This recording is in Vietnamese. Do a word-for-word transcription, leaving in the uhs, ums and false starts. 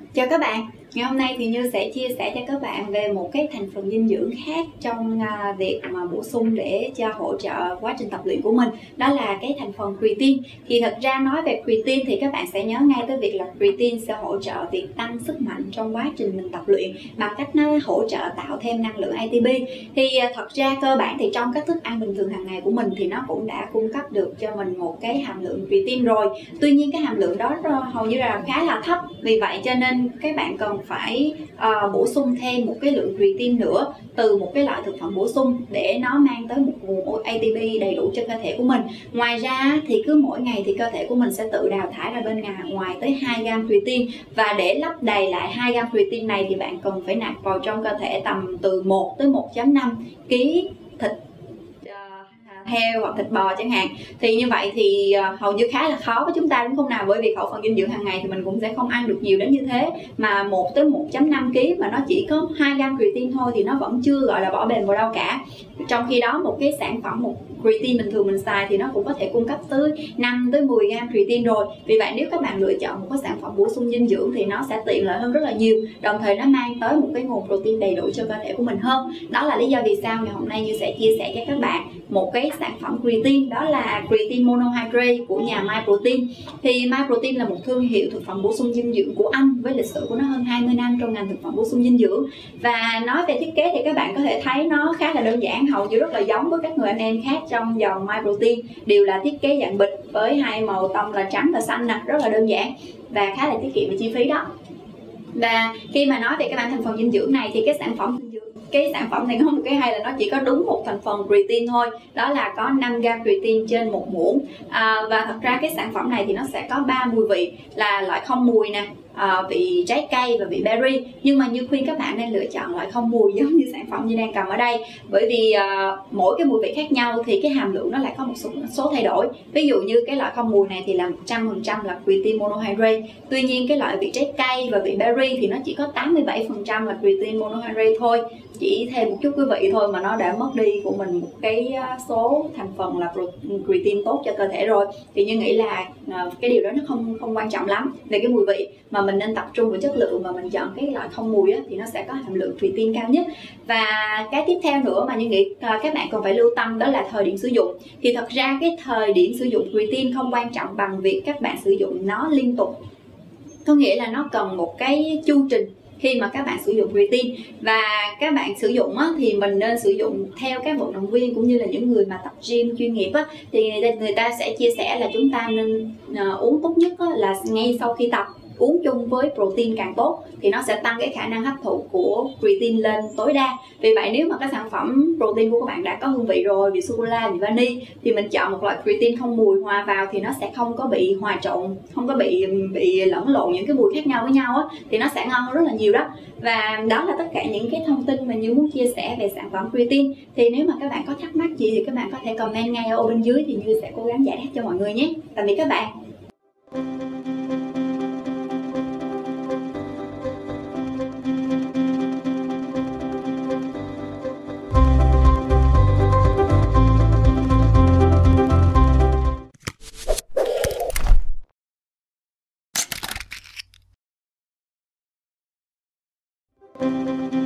Chào các bạn, ngày hôm nay thì Như sẽ chia sẻ cho các bạn về một cái thành phần dinh dưỡng khác trong việc mà bổ sung để cho hỗ trợ quá trình tập luyện của mình. Đó là cái thành phần creatine. Thì thật ra nói về creatine thì các bạn sẽ nhớ ngay tới việc là creatine sẽ hỗ trợ việc tăng sức mạnh trong quá trình mình tập luyện bằng cách nó hỗ trợ tạo thêm năng lượng a tê pê. Thì thật ra cơ bản thì trong các thức ăn bình thường hàng ngày của mình thì nó cũng đã cung cấp được cho mình một cái hàm lượng creatine rồi. Tuy nhiên cái hàm lượng đó hầu như là khá là thấp, vì vậy cho nên các bạn cần phải uh, bổ sung thêm một cái lượng creatine nữa từ một cái loại thực phẩm bổ sung để nó mang tới một nguồn a tê pê đầy đủ cho cơ thể của mình. Ngoài ra thì cứ mỗi ngày thì cơ thể của mình sẽ tự đào thải ra bên ngoài tới hai gam creatine, và để lấp đầy lại hai gam creatine này thì bạn cần phải nạp vào trong cơ thể tầm từ một tới một phẩy năm ký thịt heo hoặc thịt bò chẳng hạn. Thì như vậy thì hầu như khá là khó với chúng ta, đúng không nào? Bởi vì khẩu phần dinh dưỡng hàng ngày thì mình cũng sẽ không ăn được nhiều đến như thế, mà một tới một phẩy năm ký mà nó chỉ có hai gam creatine thôi thì nó vẫn chưa gọi là bỏ bền vào đâu cả. Trong khi đó một cái sản phẩm một creatine bình thường mình xài thì nó cũng có thể cung cấp tới năm tới mười gam creatine rồi. Vì vậy nếu các bạn lựa chọn một cái sản phẩm bổ sung dinh dưỡng thì nó sẽ tiện lợi hơn rất là nhiều, đồng thời nó mang tới một cái nguồn protein đầy đủ cho cơ thể của mình hơn. Đó là lý do vì sao ngày hôm nay Như sẽ chia sẻ cho các bạn một cái sản phẩm creatine, đó là creatine monohydrate của nhà MyProtein. Thì MyProtein là một thương hiệu thực phẩm bổ sung dinh dưỡng của Anh với lịch sử của nó hơn hai mươi năm trong ngành thực phẩm bổ sung dinh dưỡng. Và nói về thiết kế thì các bạn có thể thấy nó khá là đơn giản, hầu như rất là giống với các người anh em khác trong dòng MyProtein, đều là thiết kế dạng bịch với hai màu tông là trắng và xanh nè, rất là đơn giản và khá là tiết kiệm về chi phí đó. Và khi mà nói về cái bảng thành phần dinh dưỡng này thì cái sản phẩm dinh dưỡng cái sản phẩm này có một cái hay là nó chỉ có đúng một thành phần creatine thôi, đó là có năm gam creatine trên một muỗng. À, và thật ra cái sản phẩm này thì nó sẽ có ba mùi vị, là loại không mùi nè, à, vị trái cây và vị berry. Nhưng mà Như khuyên các bạn nên lựa chọn loại không mùi giống như sản phẩm Như đang cầm ở đây, bởi vì à, mỗi cái mùi vị khác nhau thì cái hàm lượng nó lại có một số, số thay đổi. Ví dụ như cái loại không mùi này thì là một trăm phần trăm là creatine monohydrate, tuy nhiên cái loại vị trái cây và vị berry thì nó chỉ có tám mươi bảy phần trăm là creatine monohydrate thôi. Chỉ thêm một chút quý vị thôi mà nó đã mất đi của mình một cái số thành phần là creatine tốt cho cơ thể rồi. Thì Như nghĩ là cái điều đó nó không không quan trọng lắm về cái mùi vị, mà mình nên tập trung vào chất lượng, mà mình chọn cái loại không mùi á, thì nó sẽ có hàm lượng creatine cao nhất. Và cái tiếp theo nữa mà Như nghĩ các bạn cần phải lưu tâm đó là thời điểm sử dụng. Thì thật ra cái thời điểm sử dụng creatine không quan trọng bằng việc các bạn sử dụng nó liên tục, có nghĩa là nó cần một cái chu trình khi mà các bạn sử dụng creatine. Và các bạn sử dụng á, thì mình nên sử dụng theo các vận động viên cũng như là những người mà tập gym chuyên nghiệp á, thì người ta, người ta sẽ chia sẻ là chúng ta nên uh, uống tốt nhất á, là ngay sau khi tập, uống chung với protein càng tốt, thì nó sẽ tăng cái khả năng hấp thụ của creatine lên tối đa. Vì vậy nếu mà cái sản phẩm protein của các bạn đã có hương vị rồi, vị sô cô la, vị vani, thì mình chọn một loại creatine không mùi hòa vào thì nó sẽ không có bị hòa trộn, không có bị bị lẫn lộn những cái mùi khác nhau với nhau á, thì nó sẽ ngon hơn rất là nhiều đó. Và đó là tất cả những cái thông tin mà Như muốn chia sẻ về sản phẩm creatine. Thì nếu mà các bạn có thắc mắc gì thì các bạn có thể comment ngay ở ô bên dưới, thì Như sẽ cố gắng giải đáp cho mọi người nhé. Tạm biệt các bạn. Thank you.